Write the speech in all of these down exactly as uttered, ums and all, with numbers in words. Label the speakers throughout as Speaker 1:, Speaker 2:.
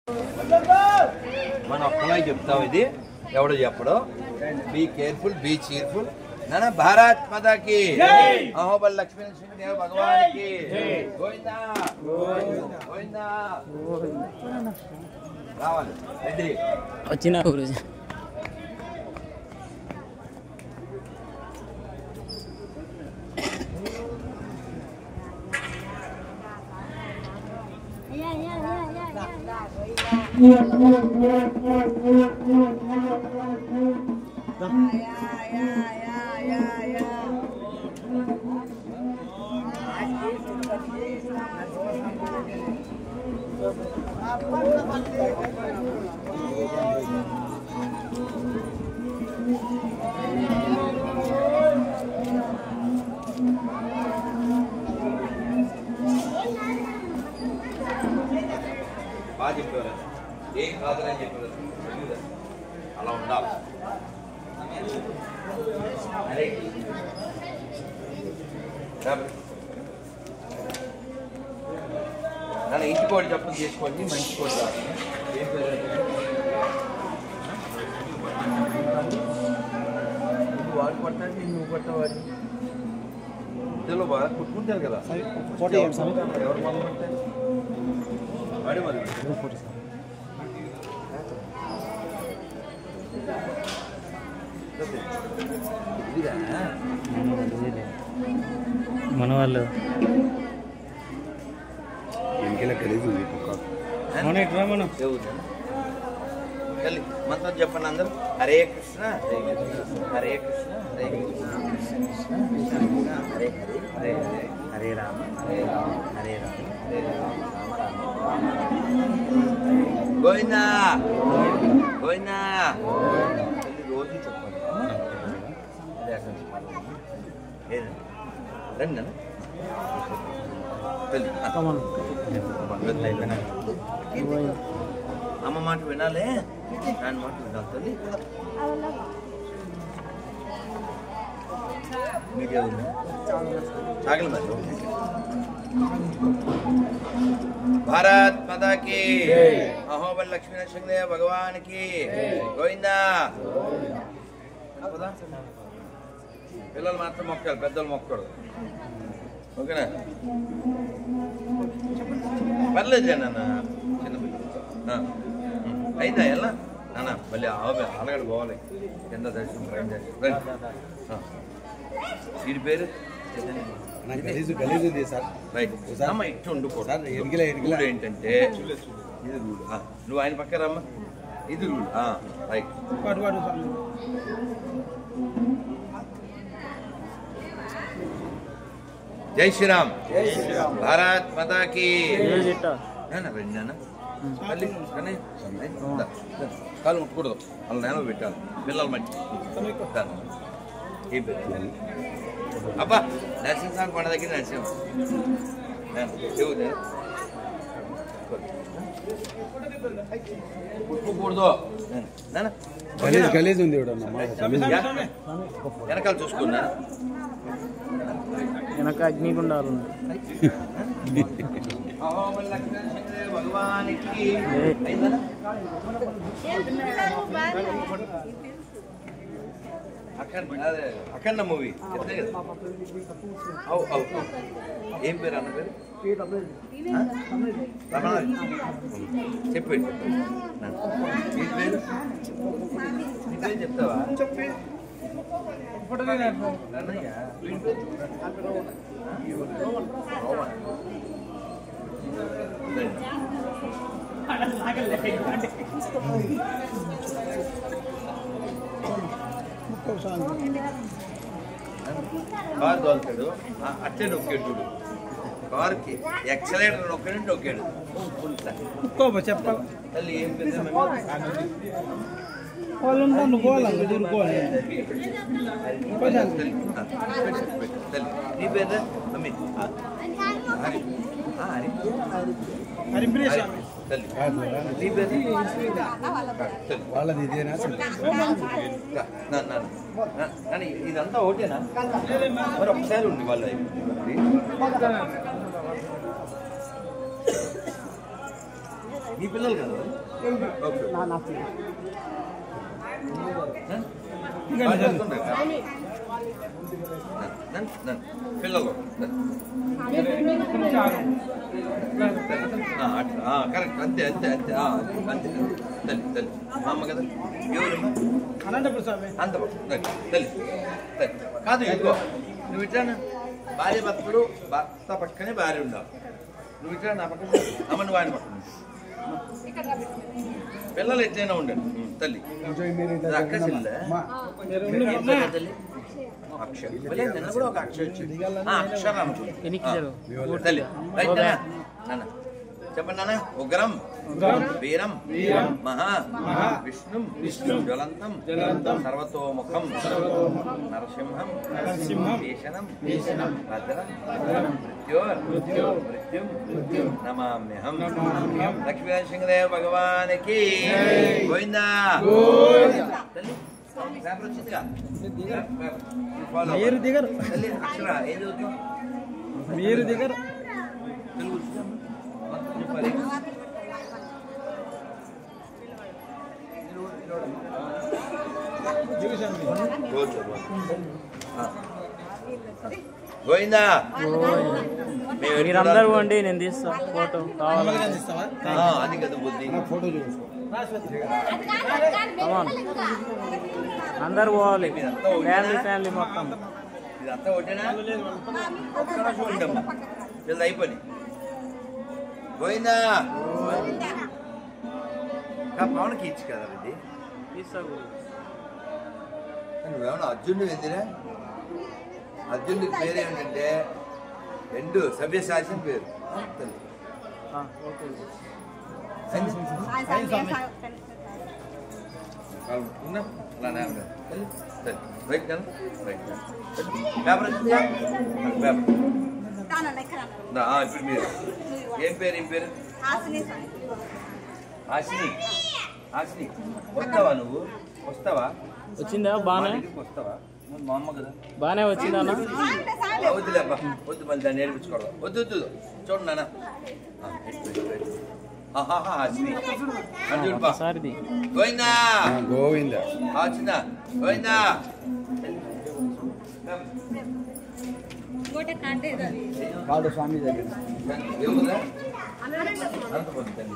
Speaker 1: మన ఒక్కలా చెప్తావు ఇది ఎవడో చెప్పడు. Be careful, be cheerful. నానా భారత్ మాతా కి అహోబల్ లక్ష్మీ నరసింహదేవ భగవాన్ కి గోవిందా గోవిందా. రావాలి రెడ్డి
Speaker 2: వచ్చిన గురుజీ.
Speaker 1: బాగా చెప్పేవారు. ఏం కాదని చెప్పేవారు. అలా ఉండాలి. అరే నన్ను ఇంటి కోడి చెప్పని చేసుకోండి. మంచి కోడి రాదు. ఏం పేరు నువ్వు వాడు కొట్టాలి, నువ్వు కొట్టవాడి ఇంట్లో బాగా కుట్టుకుంటారు కదా. ఎవరు మొదలు పెట్టారు వాడే మొదలు
Speaker 2: మన వాళ్ళు మంత్రం చెప్పండి అందరూ. హరే కృష్ణ హరే కృష్ణ హరే కృష్ణ హరే హరే హరే హరే రామ హరే రామ హరే రామ హరే రామ రామ రామ గోవిందా గోవిందా. రోజు చెప్పండి. రండి అన్న అమ్మ మాట వినాలే, నాన్న మాట వినాలి తల్లి. మీడియా ఉంది చాగలి మరి. భారత్ మాతా కి అహోబల్ లక్ష్మీ నరసింహదేవ భగవాన్ కి గోవిందా. పిల్లలు మాత్రం మొక్కాలి, పెద్దలు మొక్కడు. ఓకేనా? పర్లేదు నాన్న, చిన్న పిల్లలు అయిందా ఎలా నాన్న. మళ్ళీ ఆలగడ పోవాలి. కింద దర్శనం ట్రైన్ దర్శనం. వీడి పేరు అమ్మ ఇట్టు ఉండుకోడు. ఏంటంటే ఇది రూల్. నువ్వు ఆయన పక్క రమ్మా. ఇది రూల్. రైట్. జై శ్రీరామ్. భారత్ మాతా కి మళ్ళీ కాలు ముట్టకూడదు. అలా నేల పెట్టాలి. పిల్లలు మట్టి ఏం పెట్టాలి. అబ్బా నరసింహస్వామి కొండ దగ్గర నరసింహ పుట్టుకోకూడదు. వెనకాల చూసుకున్నా. వెనక అగ్నిగుండాలు
Speaker 1: భగవానికి అఖండ మూవీ ఏం పేరు అన్న పేరు చెప్పి మీ పేరు మీ పేరు చెప్తావా? కారు తోలుతాడు, అట్లే నొక్కాడు చూడు. కారుకి ఎక్సలేటర్ నొక్కడి నొక్కాడు.
Speaker 3: చెప్పాలి
Speaker 1: తల్లి ఏం పెద్ద నీ పేరు మమ్మీ నీ పేరు
Speaker 3: వాళ్ళది ఇదేనా?
Speaker 1: ఇదంతా ఒకటేనా? మరి ఒకసారి ఉంది వాళ్ళ
Speaker 2: నీ పిల్లలు కదా ఓకే పిల్లలు కరెక్ట్ అంతే అంతే అంతే అంతే తల్లి తల్లి మా అమ్మ కదా ఎవరమ్మా
Speaker 3: అనంతపురం స్వామి
Speaker 2: అంతపురం తల్లి తల్లి కాదు ఇదిగో నువ్వు ఇట్లానా భార్య భర్తడు భర్త పక్కనే భార్య ఉండాలి నువ్వు ఇట్లా నా పక్కన అమ్మ నువ్వు ఆయన పక్కన పిల్లలు ఎట్లయినా ఉండండి తల్లి అక్క చెల్లె తల్లి అక్షర నిన్న కూడా ఒక అక్షర వచ్చింది అక్షరం తల్లి రైట్ నాన్న చెప్పండి నాన్న ఉగ్రం వీరం మహా విష్ణుం విష్ణు జ్వలంతం సర్వతోముఖం నరసింహం భీషణం భద్రం మృత్యుం నమామ్యహం లక్ష్మీనరసింహదేవ భగవానికి గోవిందా తల్లి పేపర్ వచ్చిందిగా
Speaker 3: మీరు దిగరు
Speaker 2: తల్లి అక్షర ఏం చదువుతాం
Speaker 3: మీరు దిగరు
Speaker 2: తెలుగు గోవిందా
Speaker 4: మీరందరూ పోండి నేను తీస్తా ఫోటో కావాలి
Speaker 2: అది కదా బుద్ధి
Speaker 3: ఫోటో
Speaker 4: అందరు పోవాలి ఫ్యామిలీ ఫ్యామిలీ మొత్తం
Speaker 2: ఇదంతా ఒకటేనా ఒక్క నిమిషం ఉండమ్మా ఇది అయిపోయి గోవిందా పవన్కి ఇచ్చు కదా ఇది నువ్వేమన్నా అర్జునుడు ఎందురా అర్జునుడికి పేరు ఏమిటంటే రెండు సభ్యశాసన పేరు పేపర్ వచ్చిందా పేపర్ ఇప్పుడు మీరు ఏం పేరు ఏం పేరు ఆశిని ఆశిని వస్తావా నువ్వు వస్తావా
Speaker 4: వచ్చిందా బానే
Speaker 2: వస్తావా మా అమ్మ కదా
Speaker 4: బానే వచ్చిందా
Speaker 2: వద్దులేబ్బా వద్దు మళ్ళీ దాన్ని నేర్పించుకోవడం వద్దు వద్దు చూడండి నాన్న
Speaker 4: సారిది
Speaker 2: గోవిందా
Speaker 3: గోవింద
Speaker 2: వచ్చిందా గోవిందా
Speaker 3: కాదు స్వామి దగ్గర
Speaker 2: దేవుదా అనంతపురం తల్లి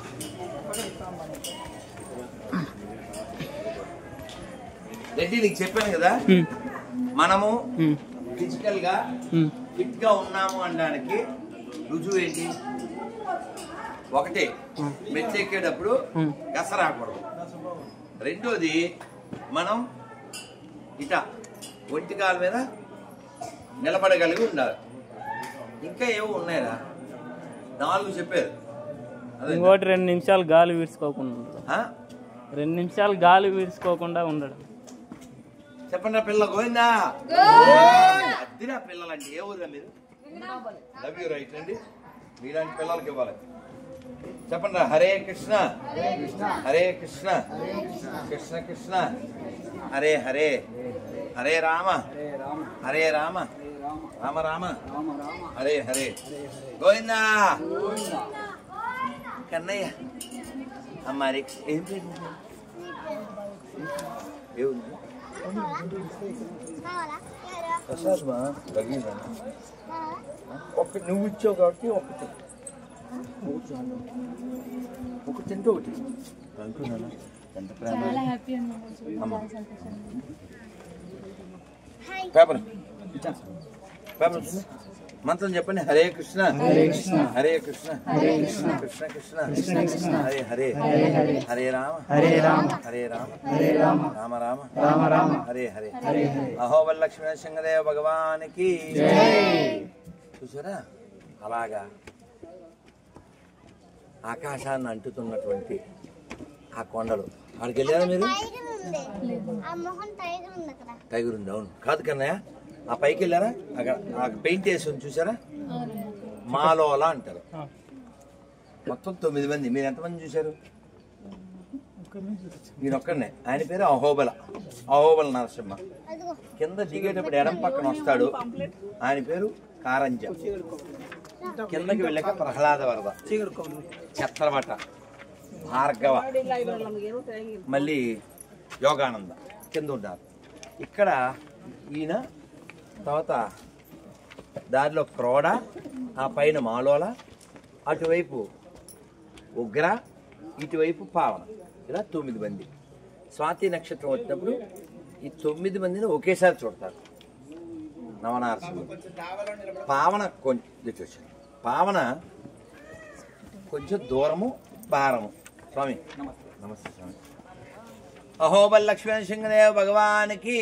Speaker 2: రెడ్డి నీకు చెప్పాను కదా మనము ఫిజికల్ గా ఫిట్ గా ఉన్నాము అనడానికి రుజువు ఏంటి ఒకటి మెచ్చెక్కేటప్పుడు గసరాకూడదు రెండోది మనం ఇట ఒంటికాల మీద నిలబడగలిగి ఉండాలి ఇంకా ఏవో ఉన్నాయరా నాలుగు చెప్పారు
Speaker 4: ఇంకోటి రెండు నిమిషాలు గాలి వీడ్చుకోకుండా రెండు నిమిషాలు గాలి వీడ్చుకోకుండా ఉండడం
Speaker 2: చెప్పండి పిల్ల గోవిందా అద్దిరా పిల్లలండి ఏ ఊరా మీరు లవ్ యూ రైట్ అండి మీలాంటి పిల్లలకి ఇవ్వాలి చెప్పండి హరే కృష్ణ హరే కృష్ణ కృష్ణ కృష్ణ హరే హరే హరే రామ హరే రామ రామ రామ హరే హరే గోవిందా కన్నయ్య అమ్మారి ఏం పేరు ఏముంది ప్రసాద్ మా తగ్గిందా ఒకటి నువ్వు ఇచ్చావు కాబట్టి ఒకటి ఒకటి తింటే ఒకటి అనుకున్నాను ఎంత ప్రేమ పేపర్ పేపర్ మంత్రం చెప్పండి హరే కృష్ణ హరే కృష్ణ హరే కృష్ణ హరే కృష్ణ కృష్ణ కృష్ణ కృష్ణ కృష్ణ హరే హరే హరే రామ హరే రామ హరే రామ హరే రామ రామ రామ రామ రామ హరే హరే హరే అహోబల్ లక్ష్మీ నరసింహదేవ భగవానికి చూసారా అలాగా ఆకాశాన్ని అంటుతున్నటువంటి ఆ కొండలు అక్కడికి వెళ్ళారా మీరు టైగర్ ఉంది అవును కాదు కన్నయ్య ఆ పైకి వెళ్ళారా అక్కడ ఆ పెయింట్ వేసి ఉంది చూసారా మాలోలా అంటారు మొత్తం తొమ్మిది మంది మీరు ఎంతమంది చూశారు మీరు ఒక్కడనే ఆయన పేరు అహోబల అహోబల నరసింహ కింద దిగేటప్పుడు ఎడం పక్కన వస్తాడు ఆయన పేరు కారంజ కిందకి వెళ్ళాక ప్రహ్లాద వరద చెత్తరబట్ట
Speaker 1: భార్గవ, మళ్ళీ యోగానంద కింద ఉంటారు. ఇక్కడ ఈయన, తర్వాత దారిలో క్రోడ, ఆ పైన మాలోల, అటువైపు ఉగ్ర, ఇటువైపు పావన, ఇలా తొమ్మిది మంది. స్వాతి నక్షత్రం వచ్చినప్పుడు ఈ తొమ్మిది మందిని ఒకేసారి చూడతారు నవనారసింహుడు. పావన కొంచెం చూసాను, పావన కొంచెం దూరము, భారము. స్వామి నమస్తే స్వామి. అహోబల్ లక్ష్మణ సింహదేవ భగవానికి.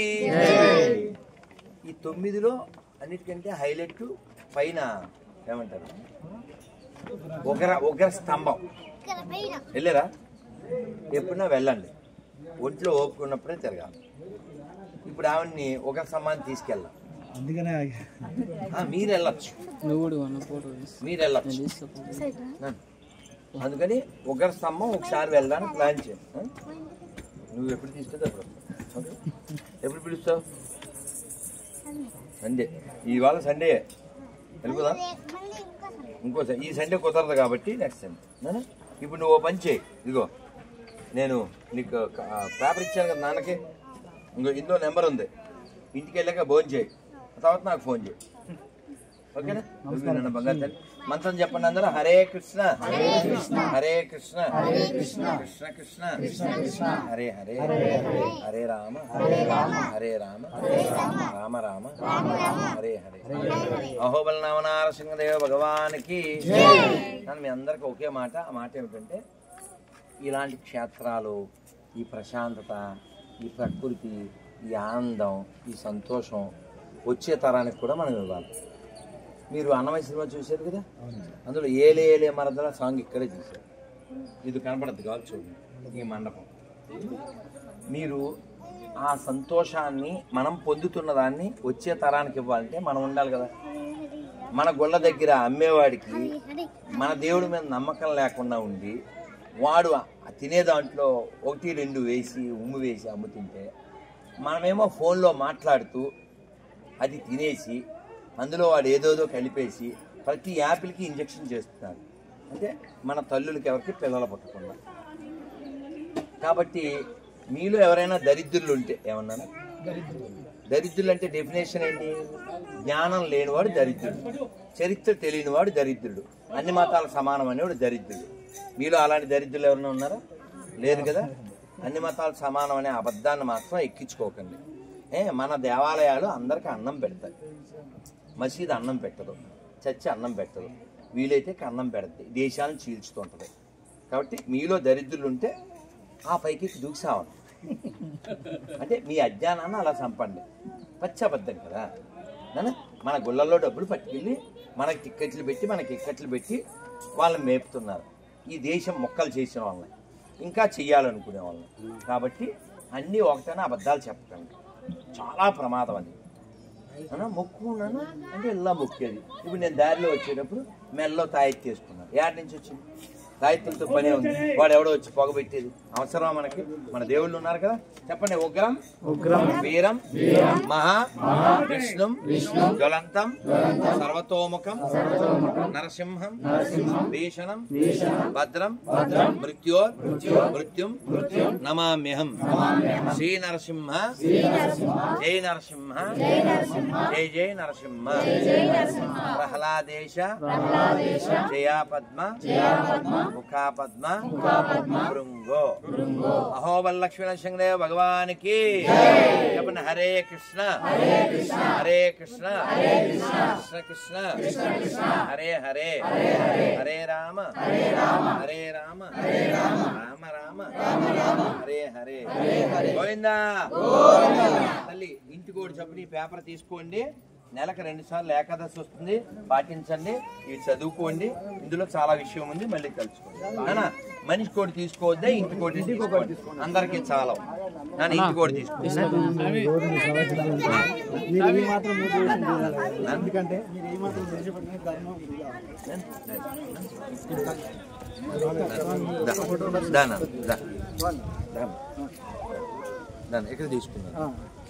Speaker 1: ఈ తొమ్మిదిలో అన్నిటికంటే హైలైట్ పైన ఏమంటారు, ఉగ్ర ఉగ్ర స్తంభం. వెళ్ళారా? ఎప్పుడన్నా వెళ్ళండి, ఒంట్లో ఓపుకున్నప్పుడే తిరగాలి. ఇప్పుడు ఆవిడ్ని ఉగ్ర స్తంభాన్ని తీసుకెళ్ళాం, మీరు వెళ్ళచ్చు, మీరు వెళ్ళచ్చు. అందుకని ఉగ్ర స్తంభం ఒకసారి వెళ్ళడానికి ప్లాన్ చేయ. నువ్వు ఎప్పుడు తీసుకెళ్తే అప్పుడు ఓకే. ఎప్పుడు పిలుస్తావు? సండే. ఇవాళ సండే వెళ్ళిపోదా? ఇంకోసారి ఈ సండే కుదరదు కాబట్టి నెక్స్ట్ సండే. ఇప్పుడు నువ్వు ఓ పని చేయి, ఇదిగో నేను నీకు పేపర్ ఇచ్చాను కదా నాన్నకి, ఇంకో ఇందులో నెంబర్ ఉంది, ఇంటికి వెళ్ళాక భోజనం చేయి, తర్వాత నాకు ఫోన్ చేయి, ఓకేనా? నన్ను బంగారు తల్లి. మంత్రం చెప్పండి అందరూ. హరే కృష్ణ హరే కృష్ణ హరే కృష్ణ కృష్ణ కృష్ణ కృష్ణ హరే హరే హరే రామ హరే రామ హరే రామ రామ రామ హరే హరే. అహోబల నవనారసింహదేవ భగవానికి. నన్ను మీ అందరికి ఒకే మాట, ఆ మాట ఏమిటంటే, ఇలాంటి క్షేత్రాలు, ఈ ప్రశాంతత, ఈ ప్రకృతి, ఈ ఆనందం, ఈ సంతోషం వచ్చే తరానికి కూడా మనం ఇవ్వాలి. మీరు అన్నమయ్య సినిమా చూశారు కదా, అందులో ఏలే ఏలే మరదల సాంగ్ ఇక్కడే చూశారు. ఇది కనపడద్దు కాదు, చూడండి ఈ మండపం. మీరు ఆ సంతోషాన్ని మనం పొందుతున్న దాన్ని వచ్చే తరానికి ఇవ్వాలంటే మనం ఉండాలి కదా. మన గుళ్ళ దగ్గర అమ్మేవాడికి మన దేవుడి మీద నమ్మకం లేకుండా ఉండి వాడు తినే దాంట్లో ఒకటి రెండు వేసి ఉమ్ము వేసి అమ్ముతుంటే, మనమేమో ఫోన్లో మాట్లాడుతూ అది తినేసి అందులో వాడు ఏదోదో కలిపేసి ప్రతి యాపిల్కి ఇంజక్షన్ చేస్తున్నారు. అంటే మన తల్లులకి ఎవరికి పిల్లలు పుట్టకుండా. కాబట్టి మీలో ఎవరైనా దరిద్రులు ఉంటే, ఏమన్నాను దరిద్రులు అంటే డెఫినేషన్ ఏంటి? జ్ఞానం లేనివాడు దరిద్రుడు, చరిత్ర తెలియనివాడు దరిద్రుడు, అన్ని మతాలకు సమానం అనేవాడు దరిద్రుడు. మీలో అలాంటి దరిద్రులు ఎవరైనా ఉన్నారా? లేదు కదా. అన్ని మతాలు సమానం అనే అబద్ధాన్ని మాత్రం ఎక్కించుకోకండి. ఏ మన దేవాలయాలు అందరికీ అన్నం పెడతాయి, మసీదు అన్నం పెట్టదు, చర్చి అన్నం పెట్టదు, వీలైతే అన్నం పెడతాయి, దేశాలను చీల్చుతుంటుంది. కాబట్టి మీలో దరిద్రులు ఉంటే ఆ పైకి దూకుసావను, అంటే మీ అజ్ఞానాన్ని అలా చంపండి. పచ్చబద్ధం కదా. మన గుళ్ళల్లో డబ్బులు పట్టుకెళ్ళి మనకి టిక్కెట్లు పెట్టి మనకి ఇక్కట్లు పెట్టి వాళ్ళని మేపుతున్నారు. ఈ దేశం మొక్కలు చేసిన వాళ్ళని, ఇంకా చెయ్యాలనుకునే వాళ్ళని. కాబట్టి అన్నీ ఒకటైనా అబద్ధాలు చెప్పకండి, చాలా ప్రమాదం అది. మొక్కున్నాను అంటే ఇలా మొక్కేది. ఇప్పుడు నేను దారిలో వచ్చేటప్పుడు మెల్లో తాయెత్తి చేసుకున్నాను. ఏడు నుంచి వచ్చింది తాయెత్తులతో పనే ఉంది. వాడు ఎవడో వచ్చి పొగ పెట్టేది అవసరమా మనకి? మన దేవుళ్ళు ఉన్నారు కదా. చెప్పండి. ఉగ్రం ఉగ్రం వీరం మహా విష్ణుం జ్వలంతం సర్వతోముఖం నరసింహం భీషణం భద్రం మృత్యోర్ మృత్యుం నమామ్యహం. శ్రీ నరసింహ జై నరసింహ జై జై నరసింహ. ప్రహ్లాదేశ జయా పద్మ ముఖా పద్మ భృంగో. అహోబల్ లక్ష్మణ సింహదేవ భగవానికి. చెప్పండి. హరే కృష్ణ హరే కృష్ణ కృష్ణ కృష్ణ హరే హరే హరే రామ హరే రామ రామ రామ హరే హరే. గోవిందా. తల్లి ఇంటికి ఒకటి చెప్పి ఈ పేపర్ తీసుకోండి. నెలకు రెండు సార్లు ఏకాదశి వస్తుంది, పాటించండి, ఇవి చదువుకోండి. ఇందులో చాలా విషయం ఉంది, మళ్ళీ కలుసుకోండి. నానా మనిషి కోటి తీసుకోవద్దే, ఇంటి కోటి తీసుకోండి. అందరికీ చాలా నాన్న ఇంటి కోటి తీసుకోండి. ఎక్కడ తీసుకున్నాను?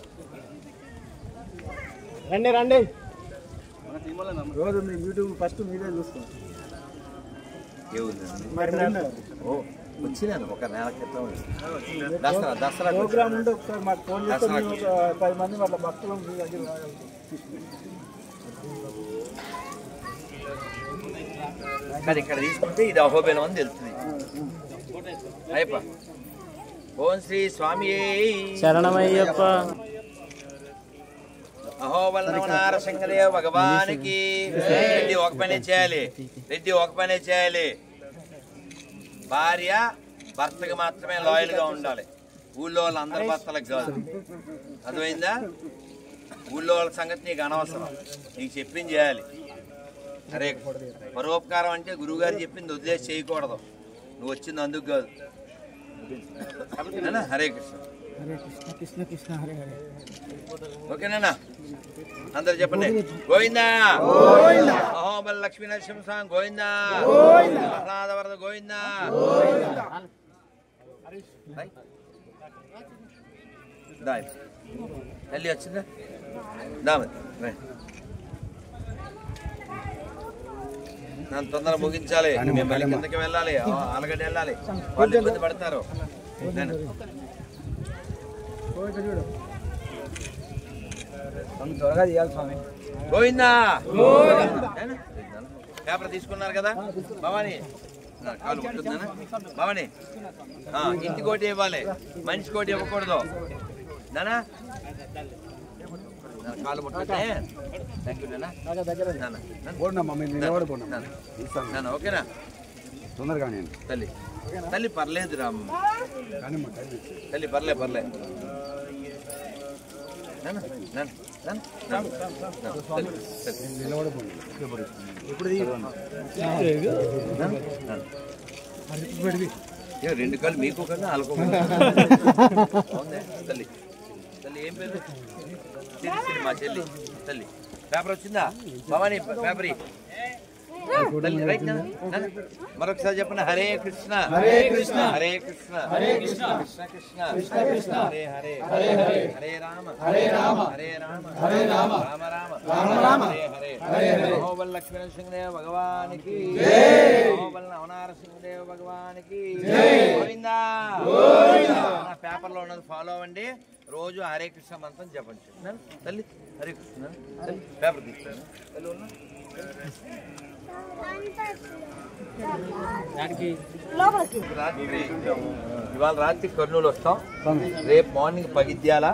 Speaker 3: రండి రండి. రోజు మీ యూట్యూబ్ ఫస్ట్ మీరే చూస్తాం.
Speaker 1: ఏ ఊరు?
Speaker 3: మరి
Speaker 1: ఓ
Speaker 2: వచ్చినాను ఒక నెల క్రితం దసరా దసరా
Speaker 3: ప్రోగ్రామ్ ఉంటే ఒకసారి మాకు ఫోన్ చేస్తే మేము ఒక పది మంది వాళ్ళ భక్తులు మీ దగ్గర రాగలుగుతాం.
Speaker 2: కానీ ఇక్కడ తీసుకుంటే ఇది అహోబిలం అని తెలుస్తుంది. అయ్యప్ప ఓం శ్రీ స్వామి
Speaker 4: శరణమయ్యప్ప.
Speaker 2: అహోబలం నారసింహదేవ భగవానికి. రెడ్డి ఒక పనే చేయాలి, రెడ్డి ఒక పనే చేయాలి. భార్య భర్తకి మాత్రమే లాయల్ గా ఉండాలి, ఊళ్ళో వాళ్ళ అందరి భర్తలకు కాదు. అర్థమైందా? ఊళ్ళో వాళ్ళ సంగతి నీకు అనవసరం, నీకు చెప్పింది చేయాలి. అరే పరోపకారం అంటే గురువు గారు చెప్పింది వదిలేసి చేయకూడదు, నువ్వు వచ్చింది అందుకు కాదు. హరే కృష్ణ.
Speaker 3: హరే కృష్ణ కృష్ణ కృష్ణ హరే హరే.
Speaker 2: ఓకేనా? అందరు చెప్పండి గోవిందా. అహోబల లక్ష్మీ నరసింహస్వామి గోవిందా. ప్రహ్లాద వరద గోవిందా. తల్లి వచ్చిందా? దామది నన్ను తొందరగా ముగించాలి, మేము మళ్ళీ కిందకి వెళ్ళాలి, ఆలగడ్డ వెళ్ళాలి, వాళ్ళు ఇబ్బంది పడతారు.
Speaker 3: త్వరగా చేయాలి స్వామి.
Speaker 2: గోవిందా. పేపర్ తీసుకున్నారు కదా భవాని, కాలు ముట్టుందా భవాని? ఇంటి కోటి ఇవ్వాలి, మనిషి కోటి ఇవ్వకూడదు నానా. కాలు ముట్టుంటే ఓకేనా?
Speaker 3: తొందరగా
Speaker 2: తల్లి తల్లి పర్లేదు రామ్, తల్లి పర్లే పర్లే. రెండు కాళ్ళు మీకు కన్నా అలకో. తల్లి తల్లి ఏం పేరు? మా చెల్లి. తల్లి పేపర్ వచ్చిందా భవానీ? పేపర్ మరొకసారి చెప్పండి. హరే కృష్ణ హరే కృష్ణ హరే కృష్ణ హరే కృష్ణ కృష్ణ కృష్ణ కృష్ణ కృష్ణ హరే హరే హరే హరే హరే రామ హరే రామ హరే రామ హరే రామ రామ రామ రామ రామ హరే హరే హరే హరే. అహోబల లక్ష్మీ నరసింహదేవ భగవానికి జై. అహోబల నవనారసింహదేవ భగవానికి జై. గోవిందా గోవిందా. నా పేపర్ లో ఉన్నది ఫాలో అవ్వండి, రోజు హరే కృష్ణ మంత్రం జపించు. తల్లి హరే కృష్ణ. తల్లి పేపర్ తీస్తాను. తల్లి ఉన్నా రాత్రి ఇవాళ రాత్రి కర్నూలు వస్తాం, రేపు మార్నింగ్ పగిద్యాల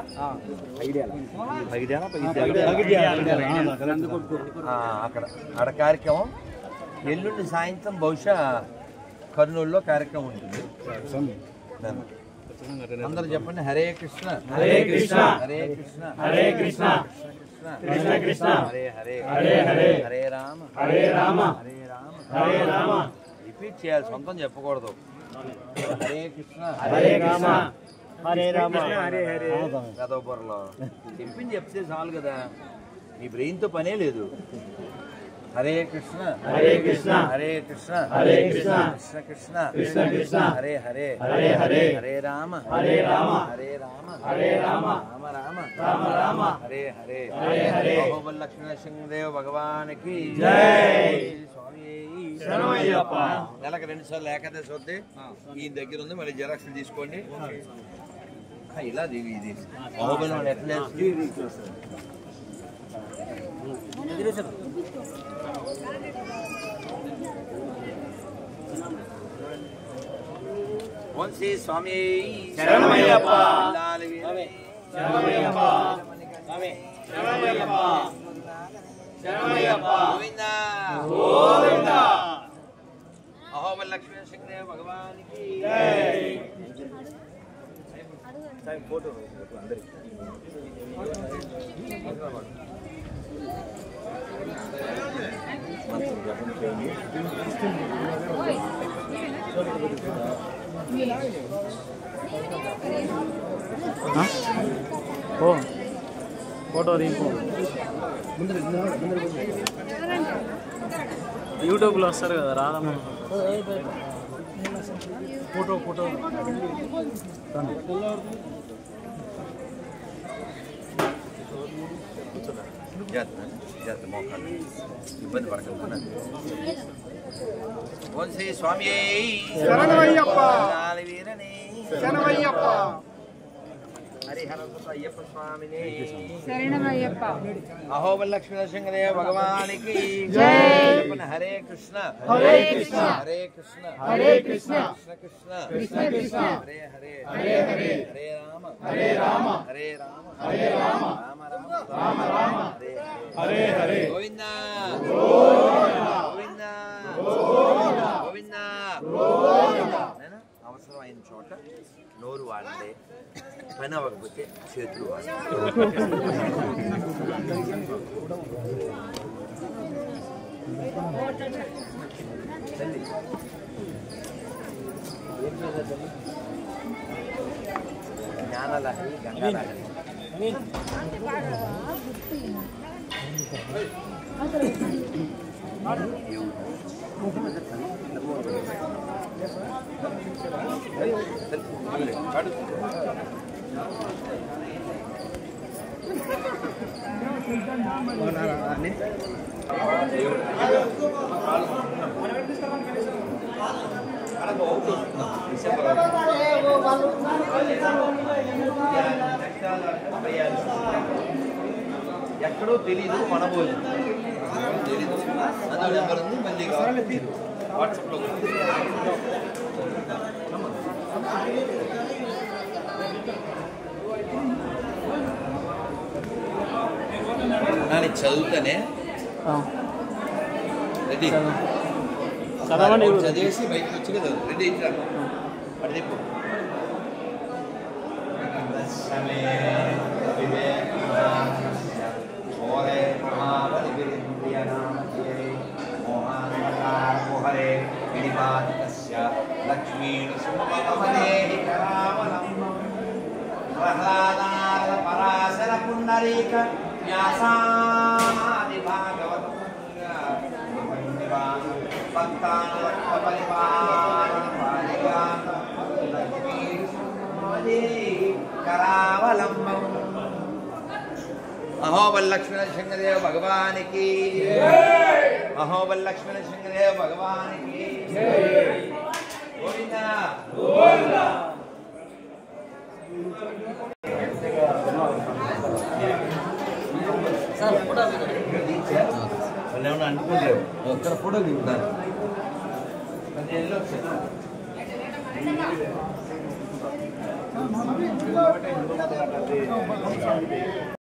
Speaker 2: అక్కడ అక్కడ కార్యక్రమం. ఎల్లుండి సాయంత్రం బహుశా కర్నూలులో కార్యక్రమం ఉంటుంది. అందరూ చెప్పండి హరే కృష్ణ హరే కృష్ణ హరే కృష్ణ హరే కృష్ణ కృష్ణ కృష్ణ హరే హరే హరే హరే హరే రామ హరే రామ హరే రామ హరే రామ. రిపీట్ చేయాలి, సొంతం చెప్పకూడదు. హరే కృష్ణ హరే రామ హరే రామ హరే హరే. గదవపురలో చెప్పింది చెప్తే చాలు కదా, నీ బ్రెయిన్ తో పనే లేదు. హరే కృష్ణ హరే కృష్ణ హరే కృష్ణ హరే కృష్ణ కృష్ణ కృష్ణ కృష్ణ కృష్ణ హరే హరే హరే హరే హరే రామ హరే రామ హరే రామ హరే రామ రామ రామ రామ రామ హరే హరే హరే హరే. అహోబల లక్ష్మీ నరసింహదేవ భగవానికి జై. స్వామి శరణమయ్యప్ప. నెలకు రెండు సార్లు ఏకాదశి వద్దే ఈ దగ్గర ఉంది, మళ్ళీ జిరాక్స్ తీసుకోండి. ఇలా ఇది ఇది అహోబలం ఎట్లా ఓం శ్రీ స్వామి శరణమయ్యప్ప. శరణమయ్యప్ప స్వామి శరణమయ్యప్ప శరణమయ్యప్ప. గోవిందా గోవిందా. అహోబల లక్ష్మీ నరసింహదేవ భగవానికి జై. ఫోటో అందరికి
Speaker 4: ఓ ఫోటో దింపు. యూట్యూబ్లో వస్తారు కదా రాధమ్మ.
Speaker 3: ఫోటో ఫోటో
Speaker 2: జాగ్రత్త జాగ్రత్త మోకాలు ఇబ్బంది పడకుండా ఓం శ్రీ స్వామి
Speaker 3: శరణమయ్యప్ప
Speaker 2: వీరనే
Speaker 3: శరణమయ్యప్ప
Speaker 2: హరిహర అయ్యప్ప స్వామిని
Speaker 5: శరణమయ్యప్ప
Speaker 2: అహోబల లక్ష్మీ నరసింహదేవ భగవానికి
Speaker 5: జై.
Speaker 2: హరే కృష్ణ
Speaker 3: హరే కృష్ణ
Speaker 2: హరే కృష్ణ
Speaker 3: హరే కృష్ణ
Speaker 2: కృష్ణ
Speaker 3: కృష్ణ కృష్ణ
Speaker 2: హరే హరే
Speaker 3: హరే హరే
Speaker 2: హరే రామ
Speaker 3: హరే రామ
Speaker 2: హరే రామ
Speaker 3: హరే రామ
Speaker 2: రామ రామ
Speaker 3: రామ రామ
Speaker 2: హరే
Speaker 3: హరే హరే
Speaker 2: గోవింద గోవింద గోవింద నేను అవసరమైన చోట నోరు వాడండి పని అవ్వకపోతే చేతులు జ్ఞానలహరి గంగాలహరి ఎక్కడో తెలీదు మన భోజనం తెలీదు అదో నెంబర్ ఉంది మళ్ళీ వాట్సాప్లో నాని చదువుతానే రెడీ
Speaker 4: చదవండి
Speaker 2: చదివేసి బయటకు వచ్చి కదా రెడీ ఇట్లా అటు తిప్పు లక్ష్మీ ప్రహ్లాదార పరాశర పుండరీక వ్యాసాది భాగవత భక్తానురక్త పరిపాలన పాలికాంత లక్ష్మీ కరావలంబం అహోబల్ లక్ష్మీ నరసింహదేవ భగవానికి అహోబల్ లక్ష్మీ నరసింహదేవ భగవానికి గోవింద గోవింద సార్ ఫోటో వాళ్ళు ఏమన్నా అనుకోలేవు ఒక్కడ ఫోటో దిగుతాను అది వెళ్ళొచ్చు